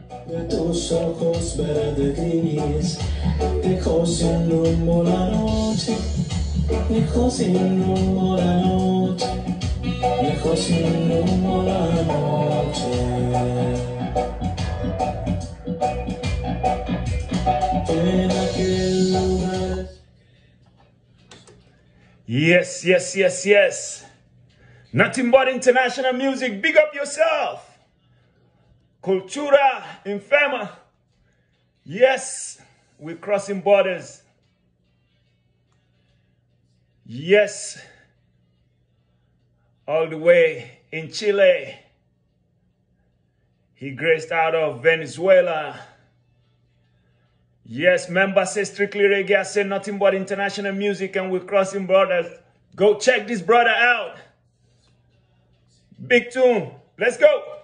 De tus ojos verde gris, dejó sin rumbo la noche, dejó sin rumbo la noche, dejó sin rumbo la noche. En aquel lugar. Yes, yes, yes, yes. Nothing but international music. Big up yourself. Kultura, Infame. Yes, we're crossing borders. Yes, all the way in Chile. He graced out of Venezuela. Yes, member say strictly reggae. I say nothing but international music and we're crossing borders. Go check this brother out. Big tune. Let's go.